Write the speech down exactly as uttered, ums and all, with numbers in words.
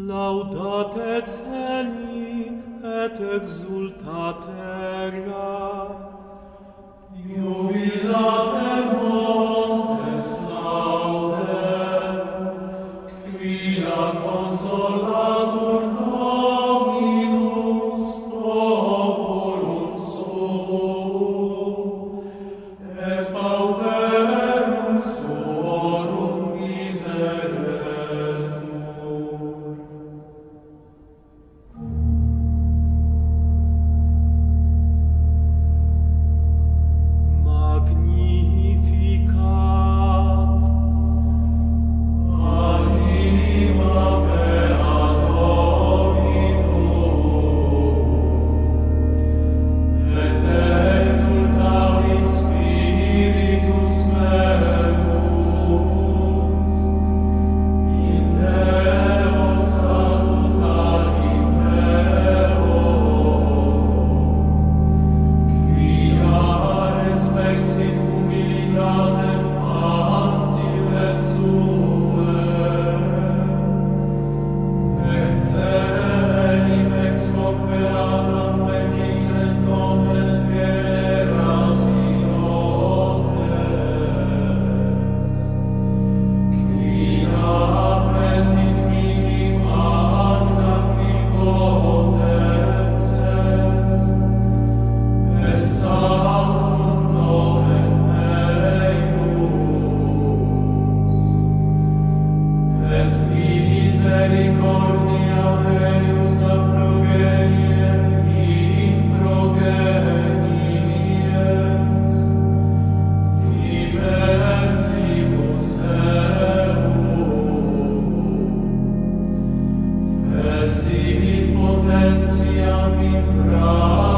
Laudate celi et exultatera. Jubilate montes laude, quia consolatur Dominus populum suum, et pauperum suorum miseretur. Magnificat. Anima mea Dominum, et exultavit spiritus meus, in Deo salutari meo, quia respexit humilitatem anciles suae, et celim ex hoc beatam benedicent omnes generationes, quia fecit mihi magna prepotences, et sanctum nomen eius, et misericordia eius a progenie in progenies, timentribus eum, fecit potentiam in bra